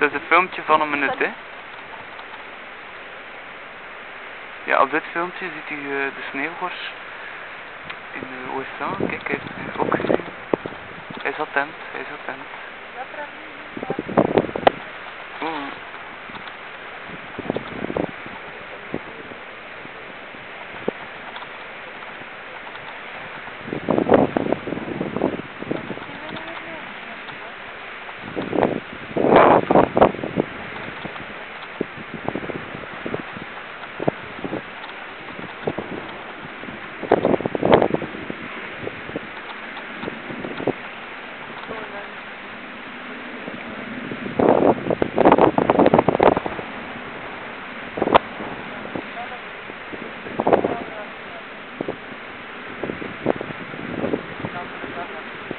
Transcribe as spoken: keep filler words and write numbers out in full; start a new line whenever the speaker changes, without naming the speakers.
Het is een filmpje van een minuut, hè. Ja, op dit filmpje ziet u uh, de sneeuwgors in de U S A. Kijk, hij is ook gezien. Hij is attent, hij is attent.